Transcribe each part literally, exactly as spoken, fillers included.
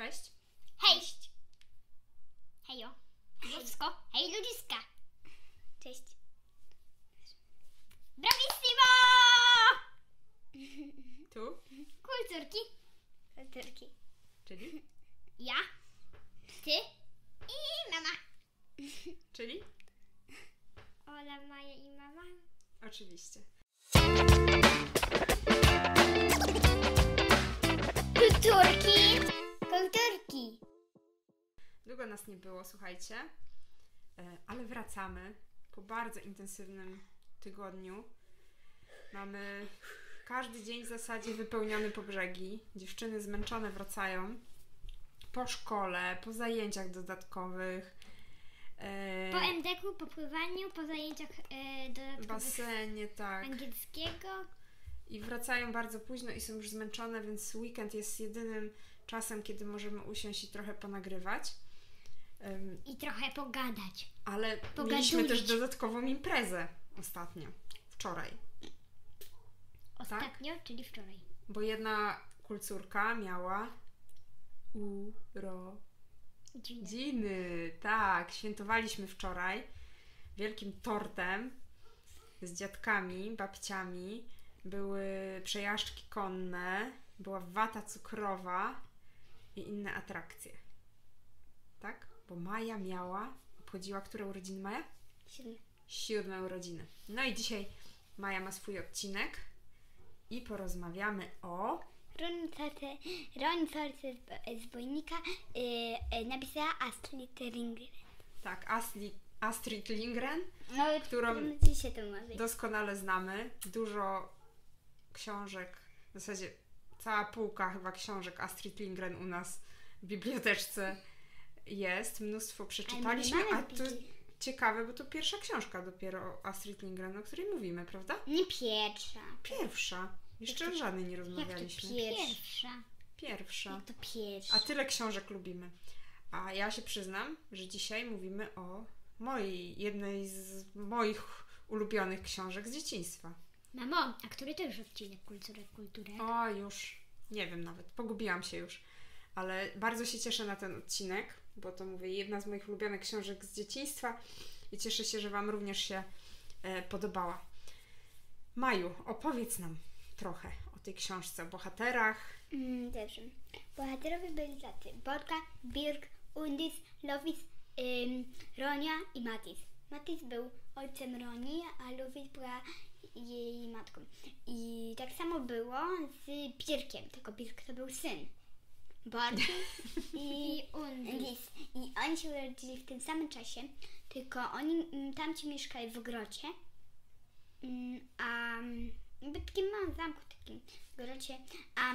Cześć. Hejść! Hejo! Ludzko! Hej ludziska! Cześć! Bravissimo! Tu? Kulturki! Kulturki. Czyli? Ja, ty i mama. Czyli? Ola, Maja i mama. Oczywiście. Kulturki! Kulturki! Długo nas nie było, słuchajcie, ale wracamy po bardzo intensywnym tygodniu. Mamy każdy dzień w zasadzie wypełniony po brzegi. Dziewczyny zmęczone wracają po szkole, po zajęciach dodatkowych. Po em de ku, po pływaniu, po zajęciach e, dodatkowych basenie, tak. angielskiego. I wracają bardzo późno i są już zmęczone, więc weekend jest jedynym czasem, kiedy możemy usiąść i trochę ponagrywać. Um, I trochę pogadać. ale Pogadulić. mieliśmy też dodatkową imprezę ostatnio, wczoraj. Ostatnio, tak? Czyli wczoraj. Bo jedna kulcórka miała urodziny. Tak, świętowaliśmy wczoraj wielkim tortem z dziadkami, babciami. Były przejażdżki konne, była wata cukrowa i inne atrakcje. Tak? Bo Maja miała, obchodziła które urodziny Maja? Siódme. Siódme urodziny. No i dzisiaj Maja ma swój odcinek i porozmawiamy o... Ronicarce z Bojnika yy, napisała Astrid Lindgren. Tak, Astrid, Astrid Lindgren, no, którą się to mówi. doskonale znamy. Dużo książek, w zasadzie cała półka chyba książek Astrid Lindgren u nas w biblioteczce jest. Mnóstwo przeczytaliśmy, a to ciekawe, bo to pierwsza książka dopiero o Astrid Lindgren, o której mówimy, prawda? Nie pierwsza. Pierwsza. Jeszcze o żadnej nie rozmawialiśmy. Jak to pierwsza? Pierwsza. Jak to pierwsza? A tyle książek lubimy. A ja się przyznam, że dzisiaj mówimy o mojej, jednej z moich ulubionych książek z dzieciństwa. Mamo, a który to już odcinek Kulturek, Kulturek? O, już nie wiem nawet, pogubiłam się już. Ale bardzo się cieszę na ten odcinek, bo to mówię, jedna z moich ulubionych książek z dzieciństwa i cieszę się, że Wam również się e, podobała. Maju, opowiedz nam trochę o tej książce, o bohaterach. Mm, dobrze. Bohaterowie byli tacy: Borka, Birk, Undis, Lovis, ym, Ronia i Matis. Matis był ojcem Roni, a Lovis była jej matką. I tak samo było z Birkiem, tylko Birk to był syn Borki i Undis. I oni się urodzili w tym samym czasie, tylko oni tamci mieszkali w ogrodzie, a w takim małym zamku, takim grocie, a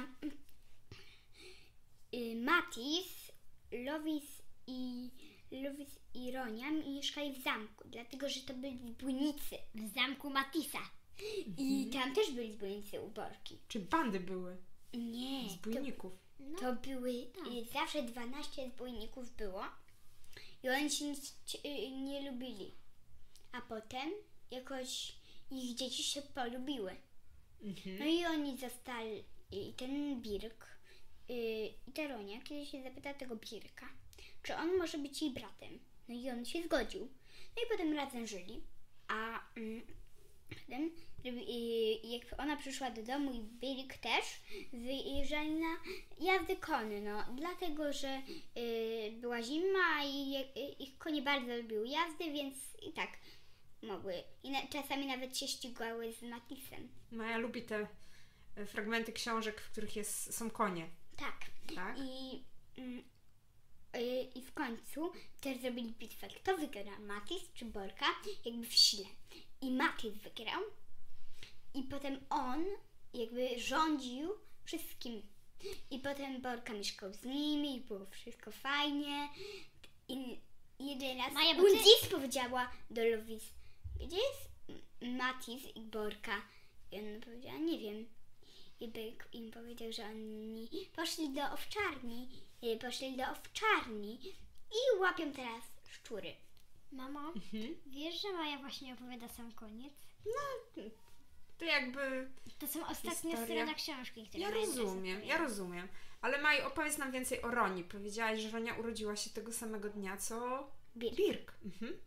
y, Matis, Lovis i Lovis i Ronia mieszkali w zamku, dlatego że to byli zbójnicy w zamku Matisa. Mhm. I tam też byli zbójnicy u Borki. Czy bandy były? Nie. Zbójników. To, no, to były, y, zawsze dwanaście zbójników było i oni się nie, nie lubili. A potem jakoś ich dzieci się polubiły. Mhm. No i oni zostali, i ten Birk yy, i ta Ronia, kiedy się zapyta tego Birka, czy on może być jej bratem. No i on się zgodził. No i potem razem żyli. A yy, potem, yy, jak ona przyszła do domu i Birk też, wyjeżdżali na jazdy konno, dlatego że yy, była zima i yy, ich konie bardzo lubiły jazdy, więc i tak mogły. I na, czasami nawet się ścigały z Matisem. No ja lubię te fragmenty książek, w których jest, są konie. Tak. tak? I, mm, y, I w końcu też zrobili bitwę. Kto wygra? Matis czy Borka? Jakby w sile. I Matis wygrał. I potem on jakby rządził wszystkim. I potem Borka mieszkał z nimi i było wszystko fajnie. I jeden raz Undis powiedziała do Lovis: gdzie jest Matis i Borka? I ona powiedziała: nie wiem. I Byk im powiedział, że oni poszli do owczarni, poszli do owczarni i łapią teraz szczury. Mamo, mhm. wiesz, że Maja właśnie opowiada sam koniec? No, to jakby... To są ostatnie historia. strony książki, które Ja rozumiem, ja rozumiem. Ale Maj, opowiedz nam więcej o Roni. Powiedziałaś, że Ronia urodziła się tego samego dnia, co Birk. Birk. Mhm.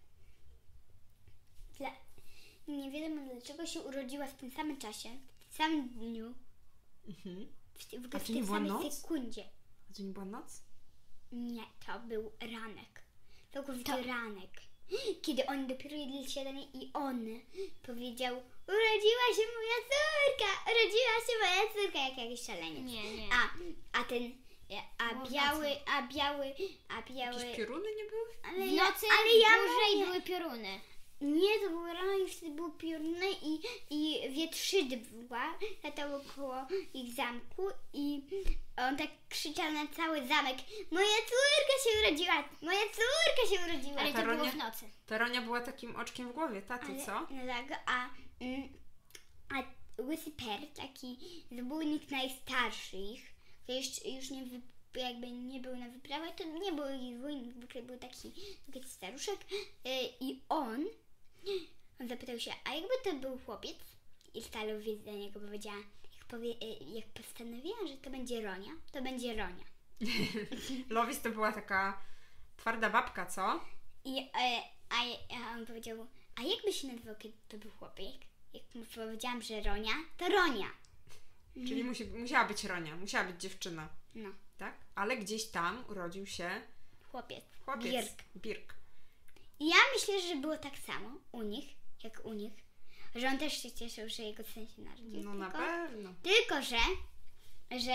Dla... Nie wiadomo dlaczego się urodziła w tym samym czasie, w tym samym dniu, Mhm. w, w, A w to nie tej była samej noc? sekundzie. A to nie była noc? Nie, to był ranek. Całkowity To- ranek. Kiedy oni dopiero jedli śniadanie i on powiedział: urodziła się moja córka, urodziła się moja córka, jak jakiś szaleniec. Nie, nie. A, a ten, a Było w biały, nocy. a biały, a biały... Jakieś pioruny nie były? Ale W ja, nocy ale ja dłużej mówię- były pioruny. Nie, to było rano i wtedy było piorunne i, i wietrzydła latało koło ich zamku i on tak krzyczał na cały zamek: moja córka się urodziła, moja córka się urodziła. Ale ta to było Ronia? w nocy. Ta Ronia była takim oczkiem w głowie taty, Ale- co? No tak, a, mm, a Łysy Per, taki zabójnik najstarszych, który już, już nie wy, jakby nie był na wyprawach, to nie był ich wojnik, zwykle był taki, taki staruszek y, i on, on zapytał się, a jakby to był chłopiec? I Stalowiec do niego powiedziała, jak, powie, y, jak postanowiła, że to będzie Ronia, to będzie Ronia. Lovis to była taka twarda babka, co? I e, a, a on powiedział, a jakby się nazywał, kiedy to był chłopiec? Jak mu powiedziałam, że Ronia, to Ronia. Czyli musi, musiała być Ronia, musiała być dziewczyna, No, tak? Ale gdzieś tam urodził się chłopiec. chłopiec. Birk. Birk. I ja myślę, że było tak samo u nich, jak u nich, że on też się cieszył, że jego syn się narodził. No na tylko, pewno. tylko, że, że,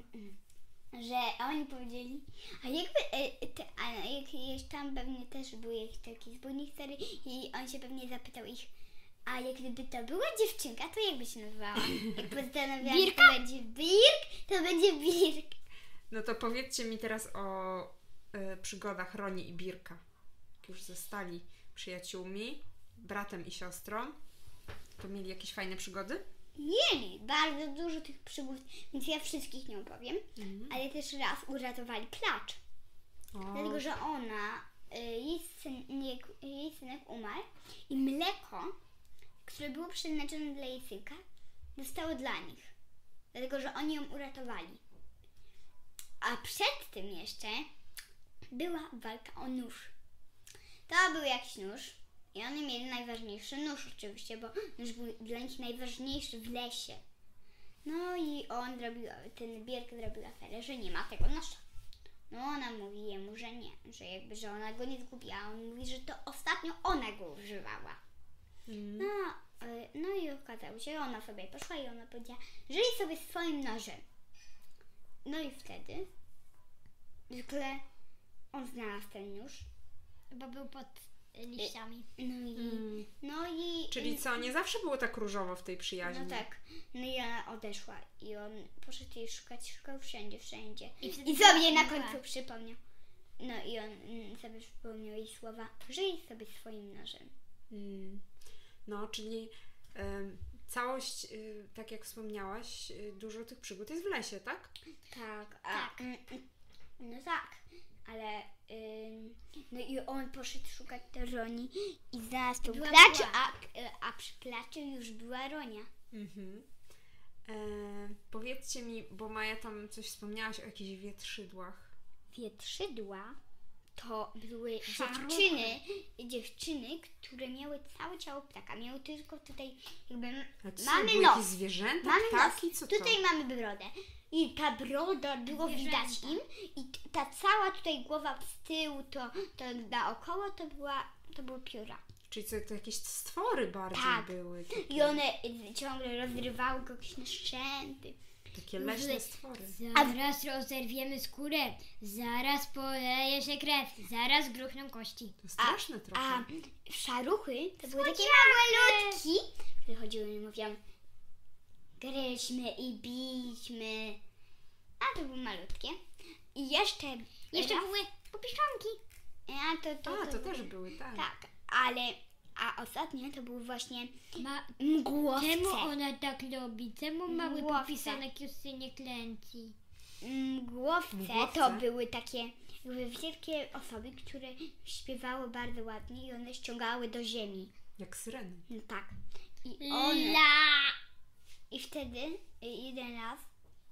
że oni powiedzieli, a jakby, e, te, a jak, jak tam pewnie też był jakiś taki zbójnik stary i on się pewnie zapytał ich, a jak gdyby to była dziewczynka, to jakby się nazywała? Jak postanowiłam, że to będzie Birk, to będzie Birk. No to powiedzcie mi teraz o e, przygodach Roni i Birka. Jak już zostali przyjaciółmi, bratem i siostrą, to mieli jakieś fajne przygody? Mieli bardzo dużo tych przygód, więc ja wszystkich nie opowiem, Mhm. ale też raz uratowali klacz. O, Dlatego, że ona, y, jej, synek, jej synek umarł i mleko, które było przeznaczone dla jej synka, zostało dla nich. Dlatego, że oni ją uratowali. A przed tym jeszcze była walka o nóż. To był jakiś nóż i oni mieli najważniejszy nóż oczywiście, bo nóż był dla nich najważniejszy w lesie. No i on zrobił, ten Birk zrobił aferę, że nie ma tego noża. No ona mówi jemu, że nie, że jakby, że ona go nie zgubi, a on mówi, że to ostatnio ona go używała. Mhm. No, y, no i okazało się, ona sobie poszła i ona powiedziała, żyj sobie swoim nożem. No i wtedy zwykle on znalazł ten nóż. Bo był pod y, liściami. No i, Mm. no i Czyli co, nie zawsze było tak różowo w tej przyjaźni? no tak, no i ona odeszła i on poszedł jej szukać, szukał wszędzie, wszędzie. I wtedy I sobie na była. końcu przypomniał. No i on mm, sobie przypomniał jej słowa, żyj sobie swoim nożem. Mm. No, czyli em, całość, y, tak jak wspomniałaś, y, dużo tych przygód jest w lesie, tak? Tak, a, Tak. mm, mm, no tak, ale ym, no i on poszedł szukać tej Roni i znalazł tą Była klacz, mgła. a, a przy klaczy już była Ronia. Mhm. E, powiedzcie mi, bo Maja tam coś wspomniałaś o jakichś wietrzydłach. Wietrzydła to były Szaruchy. dziewczyny, dziewczyny, które miały całe ciało ptaka. Miały tylko tutaj jakby A co, mamy były nos. jakieś zwierzęta, Mamy ptaki? nos. Co to? Tutaj mamy brodę. I ta broda było Zwierzęta. widać im i t- ta cała tutaj głowa z tyłu, to, to naokoło to była, to były pióra. Czyli co, to jakieś stwory bardziej Tak. były. Takie, I one y, ciągle rozrywały kogoś na szczęty. takie leśne stwory. Zaraz rozerwiemy skórę, zaraz poleje się krew, zaraz gruchną kości. To straszne trochę. A szaruchy to były takie małe ludki, które chodziły i mówią: gryźmy i bićmy. A to były malutkie. I jeszcze... Jeszcze raz- były popiszonki. A to, to, A, to były- też były, tak. Tak, ale... A ostatnie to był właśnie Ma... mgłowce. Czemu ona tak robi? Czemu mały Mgłowce. popisanek już się nie klęci? Mgłowce, Mgłowce? to były takie jakby wielkie osoby, które śpiewały bardzo ładnie i one ściągały do ziemi. Jak syreny. No tak. I one... La! I wtedy y, jeden raz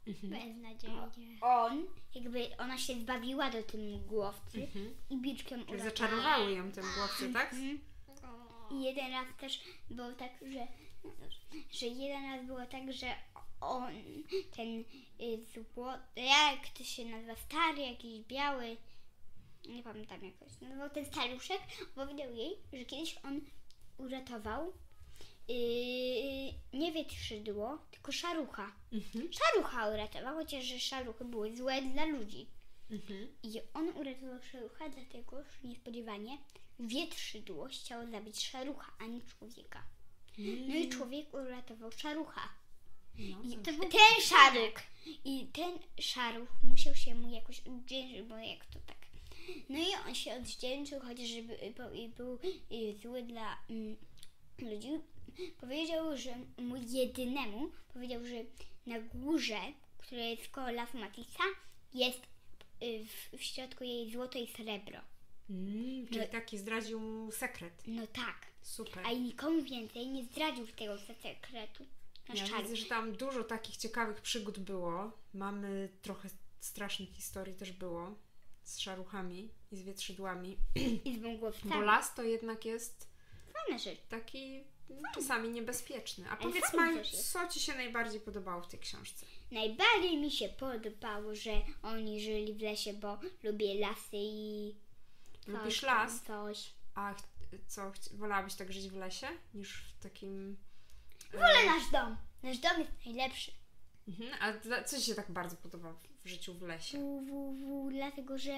Beznadziejnie. On, jakby ona się zbawiła do tym głowcy Mhm. i biczkiem Czyli uratowała. zaczarowały ją te głowce, tak? Mhm. I jeden raz też było tak, że, że jeden raz było tak, że on, ten y, złoty, jak to się nazywa, stary, jakiś biały, nie pamiętam jak to się nazywał, ten staruszek powiedział jej, że kiedyś on uratował yy, nie wietrzydło, tylko szarucha. Mhm. Szarucha uratował, chociaż że szaruchy były złe dla ludzi. Mhm. I on uratował szarucha, dlatego, że niespodziewanie wietrzydło chciało zabić szarucha, a nie człowieka. No i człowiek uratował szarucha. No, I to to był ten szaruch. I ten szaruch musiał się mu jakoś odwdzięczyć, bo jak to tak. No i on się odwdzięczył, chociaż żeby, bo, i był i zły dla mm, ludzi. Powiedział, że mu jedynemu, powiedział, że na górze, która jest koło Las Matisa, jest y, w, w środku jej złoto i srebro. Mm, czyli No- taki zdradził mu sekret. No tak. Super. A i nikomu więcej nie zdradził tego sekretu. Nasz Ja szaruch. widzę, że tam dużo takich ciekawych przygód było. Mamy trochę strasznych historii też było z szaruchami i z wietrzydłami. I z wągłowcami. Bo las to jednak jest Fajna rzecz. taki no, czasami niebezpieczny. A Ale powiedz fajny Maju, też jest. co Ci się najbardziej podobało w tej książce? Najbardziej mi się podobało, że oni żyli w lesie, bo lubię lasy i coś Lubisz tam, las? Coś. A ch- co, chci- wolałabyś tak żyć w lesie niż w takim... e, Wolę nasz dom. Nasz dom jest najlepszy. Mhm. A dla, co Ci się tak bardzo podoba w życiu w lesie? W, w, w, dlatego, że...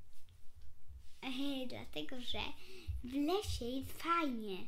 Ehe, dlatego, że w lesie jest fajnie.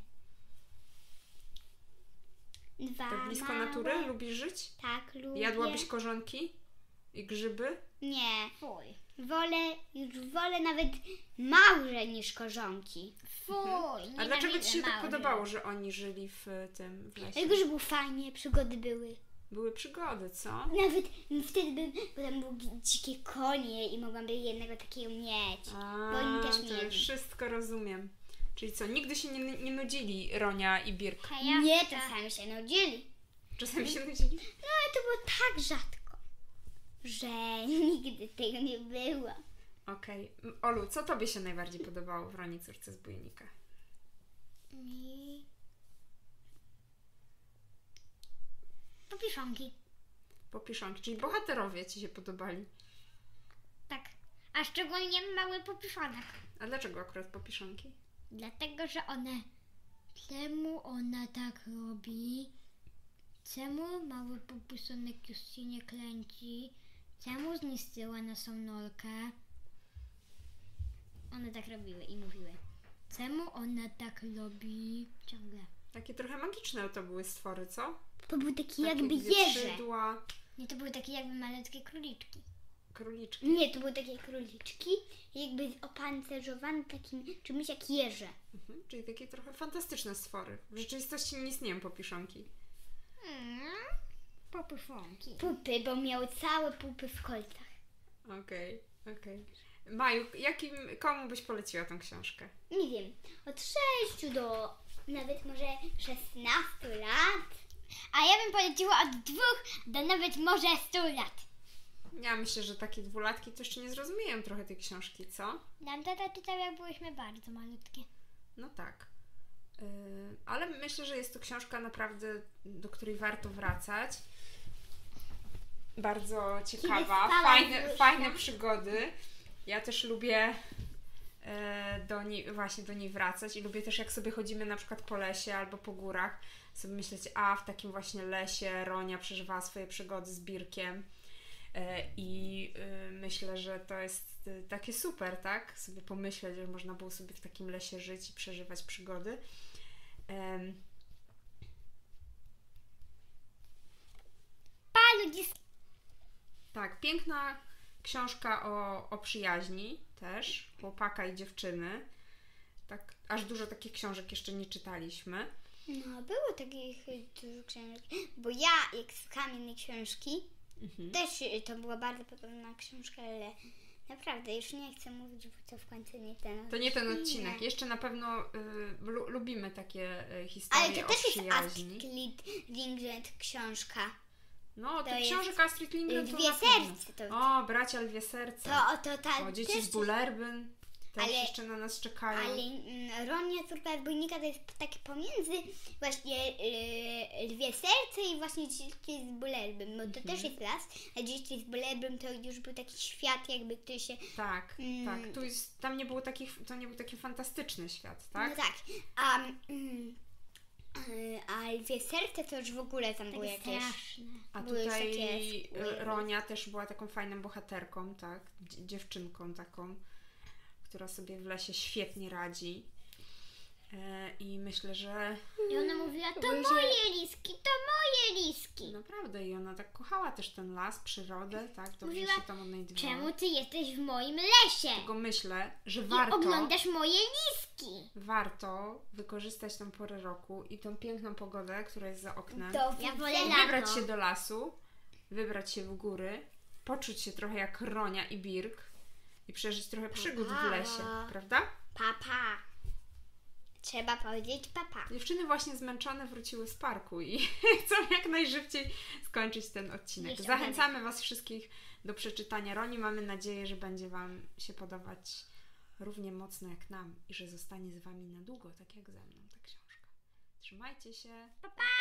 Dwa Tak blisko małe... natury? Lubisz żyć? Tak, lubię. Jadłabyś korzonki i grzyby? Nie. Fuj. Wolę, już wolę nawet małże niż korzonki. Fuj. A dlaczego Ci się tak małże. podobało, że oni żyli w tym w lesie? Dlatego, że było fajnie, przygody były. Były przygody, co? Nawet wtedy bym, bo tam były dzikie konie i mogłam by jednego takiego mieć. A, Bo oni też to mieli. już wszystko rozumiem. Czyli co, nigdy się nie, nie nudzili Ronia i Birk? Hejaka. Nie, czasami się nudzili. Czasami się nudzili? No ale to było tak rzadko, że nigdy tego nie było. Okej. M- Olu, co Tobie się najbardziej podobało w Roni córce z Bujnika? Mi... Popiszonki. Popiszonki, czyli bohaterowie Ci się podobali. Tak. A szczególnie mały popiszonek. A dlaczego akurat popiszonki? Dlatego, że one... Czemu ona tak robi? Czemu mały popiszonek już się nie kręci? Czemu zniszczyła naszą norkę? One tak robiły i mówiły. Czemu ona tak robi? Ciągle. Takie trochę magiczne to były stwory, co? To był taki Takie jakby jeże. wietrzydła, Nie, to były takie jakby malutkie króliczki. króliczki. Nie, to były takie króliczki, jakby opancerzowane takim czymś jak jeże. Mhm. Czyli takie trochę fantastyczne stwory. W rzeczywistości nie istnieją popiszonki. Mm, popiszonki. Pupy, bo miały całe pupy w kolcach. Okej, okej. Maju, jakim, komu byś poleciła tą książkę? Nie wiem, od sześciu do nawet może szesnastu lat. A ja bym poleciła od dwóch do nawet może stu lat. Ja myślę, że takie dwulatki to jeszcze nie zrozumieją trochę tej książki, co? Nam tata czytał, jak byłyśmy bardzo malutkie. No tak. Yy, ale myślę, że jest to książka naprawdę, do której warto wracać. Bardzo ciekawa, spała fajne, Zuzia. fajne przygody. Ja też lubię e, do niej, właśnie do niej wracać i lubię też, jak sobie chodzimy na przykład po lesie albo po górach, sobie myśleć, a w takim właśnie lesie Ronia przeżywała swoje przygody z Birkiem. E, I y, myślę, że to jest y, takie super, tak? Sobie pomyśleć, że można było sobie w takim lesie żyć i przeżywać przygody. Em, Pa, ludziska. tak, piękna książka o, o przyjaźni też, chłopaka i dziewczyny. Tak, aż dużo takich książek jeszcze nie czytaliśmy. No, było takich y, dużo książek, bo ja jak słuchałam jednej książki, Mhm. też y, to była bardzo podobna książka, ale naprawdę już nie chcę mówić, bo to w końcu nie ten To nie ten odcinek. odcinek. Jeszcze na pewno y, lu, lubimy takie y, historie Ale to o też jest przyjaźni. Astrid Lindgren książka. No, To tych jest książek Astrid Lindgren to Lwie na pewno. serce. To, O, bracia Lwie serce. to, to ta O, dzieci też, z Bullerbyn. Też Ale- jeszcze na nas czekają. Ale mm, Ronia, córka rozbójnika, to jest takie pomiędzy właśnie y, Lwie serce i właśnie Dzieci z Bullerbyn, bo to Mhm. też jest las, a Dzieci z Bullerbyn to już był taki świat jakby, który się... Tak, Mm. tak. Tu jest, tam nie było takich, to nie był taki fantastyczny świat, tak? No tak, a, mm, y, a Lwie serce to już w ogóle tam było Takie jakieś... straszne. A były już tutaj takie e, Ronia też była taką fajną bohaterką, tak? Dzie- Dziewczynką taką, która sobie w lesie świetnie radzi. E, I myślę, że I ona mówiła, to Boże. moje liski, to moje liski. naprawdę i ona tak kochała też ten las, przyrodę, tak? Dobrze Mówiła, się tam odnajdywała. Czemu ty jesteś w moim lesie? Tylko myślę, że I warto, oglądasz moje liski. warto wykorzystać tą porę roku i tą piękną pogodę, która jest za oknem. To Ja wolę widzę- lato. Wybrać się do lasu, wybrać się w góry, poczuć się trochę jak Ronia i Birk i przeżyć trochę przygód w lesie, prawda? Papa. Trzeba powiedzieć papa. Dziewczyny właśnie zmęczone wróciły z parku i chcą jak najszybciej skończyć ten odcinek. Jeszcze Zachęcamy Was wszystkich do przeczytania Roni. Mamy nadzieję, że będzie Wam się podobać równie mocno jak nam i że zostanie z Wami na długo, tak jak ze mną ta książka. Trzymajcie się. Pa, pa!